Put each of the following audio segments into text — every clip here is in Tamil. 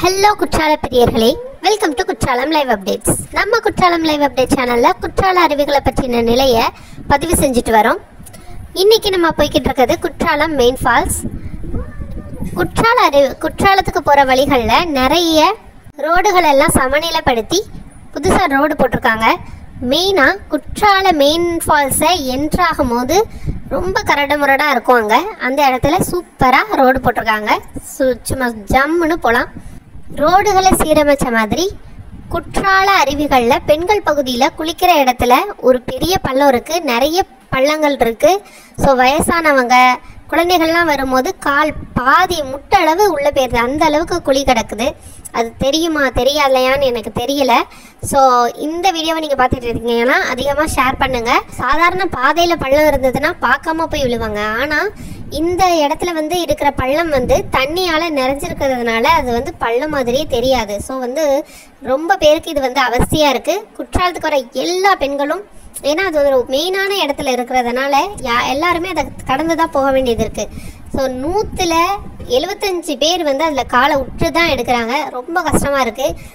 ஹலோ குற்றால பிரியர்களே, welcome to Courtallam live updates. நம்ம குற்றாலம் லைவ் அப்டேட் சேனலில் குற்றால அருவிகளை பற்றின நிலையை பதிவு செஞ்சுட்டு வரோம். இன்றைக்கி நம்ம போய்கிட்டு இருக்கிறது குற்றாலம் மெயின் ஃபால்ஸ். குற்றாலத்துக்கு போகிற வழிகளில் நிறைய ரோடுகள் எல்லாம் சமநிலைப்படுத்தி புதுசாக ரோடு போட்டிருக்காங்க. மெயினாக குற்றால மெயின் ஃபால்ஸை என்ட்ராகும் போது ரொம்ப கரடு முரடாக இருக்கும். அங்கே அந்த இடத்துல சூப்பராக ரோடு போட்டிருக்காங்க. சும்மா ஜம்முன்னு போகலாம். ரோடுகளை சீரமைச்ச மாதிரி குற்றால அருவிகளில் பெண்கள் பகுதியில் குளிக்கிற இடத்துல ஒரு பெரிய பள்ளம் இருக்குது, நிறைய பள்ளங்கள் இருக்குது. ஸோ வயசானவங்க குழந்தைகள்லாம் வரும்போது கால் பாதி முட்டளவு உள்ளே போயிருது, அந்த அளவுக்கு குழி கிடக்குது. அது தெரியுமா தெரியாதையான்னு எனக்கு தெரியல. ஸோ இந்த வீடியோவை நீங்கள் பார்த்துட்டு இருக்கீங்கன்னா அதிகமாக ஷேர் பண்ணுங்கள். சாதாரண பாதையில் பள்ளம் இருந்ததுன்னா பார்க்காம போய் விழுவாங்க. ஆனால் இந்த இடத்துல இருக்கிற பள்ளம் தண்ணியால் நிறைஞ்சிருக்கிறதுனால அது பள்ளம் மாதிரியே தெரியாது. ஸோ ரொம்ப பேருக்கு இது அவசியம் இருக்குது. குற்றாலத்துக்கு வர எல்லா பெண்களும், ஏன்னா அது ஒரு மெயினான இடத்துல இருக்கிறதுனால எல்லாருமே அதை கடந்து தான் போக வேண்டியது இருக்குது. ஸோ 175 பேர் அதில் காலை விட்டு தான் எடுக்கிறாங்க. ரொம்ப கஷ்டமாக இருக்குது.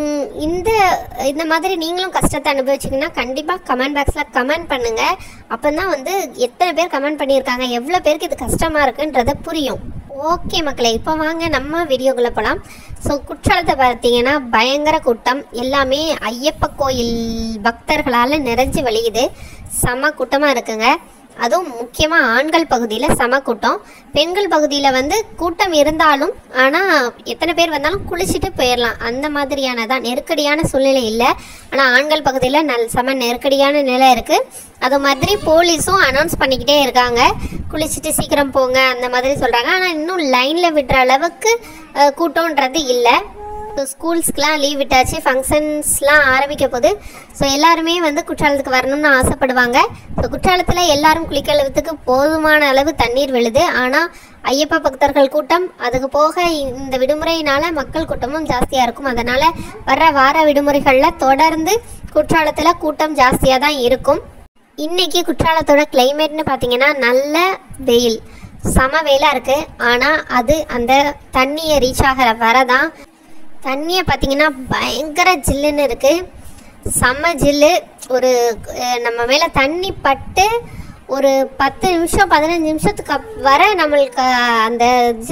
இந்த மாதிரி நீங்களும் கஷ்டத்தை அனுபவிச்சிங்கன்னா கண்டிப்பாக கமெண்ட் பாக்ஸில் கமெண்ட் பண்ணுங்கள். அப்போ தான் எத்தனை பேர் கமெண்ட் பண்ணியிருக்காங்க, எவ்வளோ பேருக்கு இது கஷ்டமாக இருக்குன்றதை புரியும். ஓகே மக்களே, இப்போ வாங்க நம்ம வீடியோக்குள்ளே போகலாம். ஸோ குற்றாலத்தை பார்த்தீங்கன்னா பயங்கர கூட்டம். எல்லாமே ஐயப்ப கோயில் பக்தர்களால் நிறைஞ்சு வழியுது. செம கூட்டமாக இருக்குங்க. அதுவும் முக்கியமாக ஆண்கள் பகுதியில் செம கூட்டம். பெண்கள் பகுதியில் கூட்டம் இருந்தாலும் ஆனால் எத்தனை பேர் வந்தாலும் குளிச்சுட்டு போயிடலாம். அந்த மாதிரியான தான் நெருக்கடியான சூழ்நிலை இல்லை. ஆனால் ஆண்கள் பகுதியில் செம நெருக்கடியான நிலை இருக்குது. அது மாதிரி போலீஸும் அனௌன்ஸ் பண்ணிக்கிட்டே இருக்காங்க, குளிச்சுட்டு சீக்கிரம் போங்க அந்த மாதிரி சொல்கிறாங்க. ஆனால் இன்னும் லைனில் விடுற அளவுக்கு கூட்டம்ன்றது இல்லை. ஸோ ஸ்கூல்ஸ்க்கெலாம் லீவ் விட்டாச்சு, ஃபங்க்ஷன்ஸ்லாம் ஆரம்பிக்க போகுது. ஸோ எல்லாருமே குற்றாலத்துக்கு வரணும்னு ஆசைப்படுவாங்க. ஸோ குற்றாலத்தில் எல்லாரும் குளிக்கிறதுக்கு போதுமான அளவு தண்ணீர் விழுது. ஆனால் ஐயப்ப பக்தர்கள் கூட்டம், அதுக்கு போக இந்த விடுமுறையினால் மக்கள் கூட்டமும் ஜாஸ்தியாக இருக்கும். அதனால் வர்ற வார விடுமுறைகளில் தொடர்ந்து குற்றாலத்தில் கூட்டம் ஜாஸ்தியாக தான் இருக்கும். இன்றைக்கி குற்றாலத்தோட கிளைமேட்னு பார்த்திங்கன்னா நல்ல வெயில், செம வெயிலாக இருக்குது. ஆனால் அது அந்த தண்ணியை ரீச் ஆகிற வரதான் தண்ணியை பார்த்திங்கன்னா பயங்கர ஜில்லுன்னு இருக்குது. செம்ம ஜில்லு. ஒரு நம்ம மேலே தண்ணி பட்டு ஒரு 10 நிமிஷம் 15 நிமிஷத்துக்கு வர நம்மளுக்கு அந்த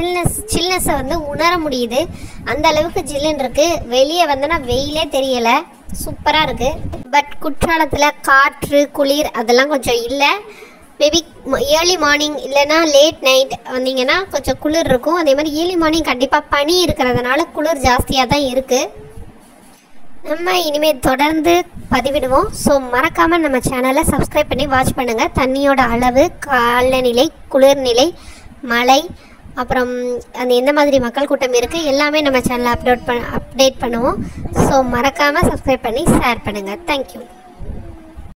சில்னஸை உணர முடியுது. அந்த அளவுக்கு ஜில்லுன்னு இருக்குது. வெளியே வந்தோன்னா வெயிலே தெரியலை, சூப்பராக இருக்குது. பட் குற்றாலத்தில் காற்று குளிர் அதெல்லாம் கொஞ்சம் இல்லை. மேபி ஏர்லி மார்னிங் இல்லைன்னா லேட் நைட் வந்தீங்கன்னா கொஞ்சம் குளிர் இருக்கும். அதே மாதிரி ஏர்லி மார்னிங் கண்டிப்பாக பனி இருக்கிறதுனால குளிர் ஜாஸ்தியாக தான் இருக்குது. நம்ம இனிமேல் தொடர்ந்து பதிவிடுவோம். ஸோ மறக்காமல் நம்ம சேனலை சப்ஸ்கிரைப் பண்ணி வாட்ச் பண்ணுங்கள். தண்ணியோட அளவு, காலநிலை, குளிர்நிலை, மழை, அப்புறம் எந்த மாதிரி மக்கள் கூட்டம் இருக்குது எல்லாமே நம்ம சேனலில் அப்டேட் பண்ணுவோம். ஸோ மறக்காமல் சப்ஸ்கிரைப் பண்ணி ஷேர் பண்ணுங்கள். தேங்க்யூ.